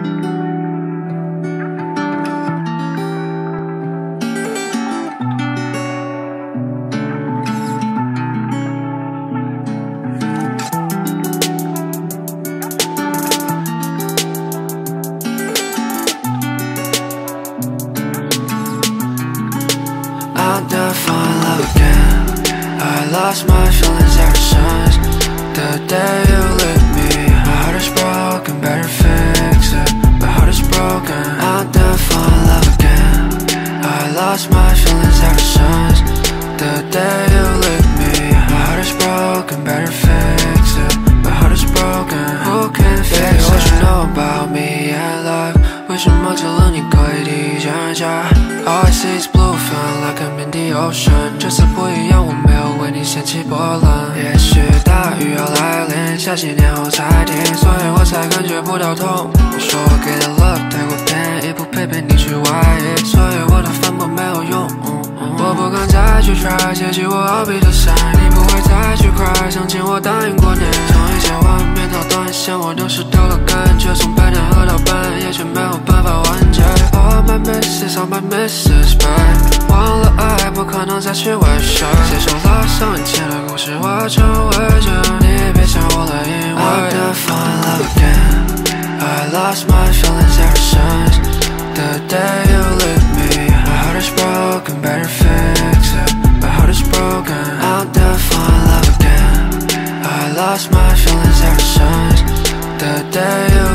I'll never find love again. I lost my feelings ever since the day you left me. My heart is broken, better fix it. My heart is broken. I'll never find love again. I lost my feelings ever since the day you left me. My heart is broken, better fix it. My heart is broken. Who can fix it? What you know about me and life? 为什么只了你可以提前下 All I see is blue, feeling like I'm in the ocean 这次不一样，我没有为你掀起波澜也许大雨要来临，下几年后才停，所以我才感觉不到痛。我说我给的 love 太过便宜，不配被你去怀疑，所以我的反驳没有用。我不敢再去 try， 结局我要比的赛，你不会再去 cry， 相信我答应过你。从一切完美到断线，我都是丢了感觉，从白天喝到半夜，却没有办法完结。All my misses, all my misses, babe， 忘了爱不可能再去维持，接受了上一切的故事化成为真，你别想我了，因为 I'll never find love again。 I lost my feelings ever since the day you left me. My heart is broken, better fix it. My heart is broken. I'll never find love again. I lost my feelings ever since the day you